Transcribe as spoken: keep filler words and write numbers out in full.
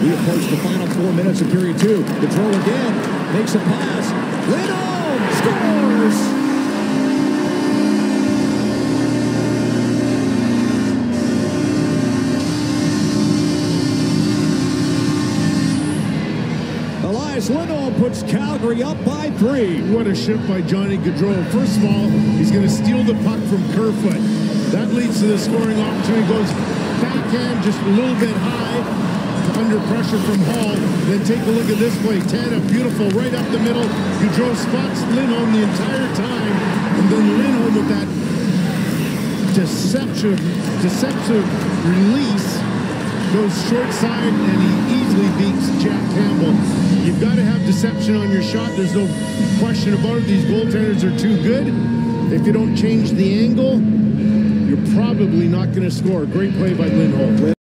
We approach the final four minutes of period two. Gaudreau again makes a pass. Lindholm scores! Elias Lindholm puts Calgary up by three. What a shift by Johnny Gaudreau. First of all, he's going to steal the puck from Kerfoot. That leads to the scoring opportunity. Goes backhand just a little bit high. Under pressure from Hall. Then take a look at this play. Tana, beautiful, right up the middle. Gaudreau spots Lindholm the entire time. And then Lindholm with that deceptive, deceptive release goes short side, and he easily beats Jack Campbell. You've got to have deception on your shot. There's no question about it. These goaltenders are too good. If you don't change the angle, you're probably not going to score. Great play by Lindholm.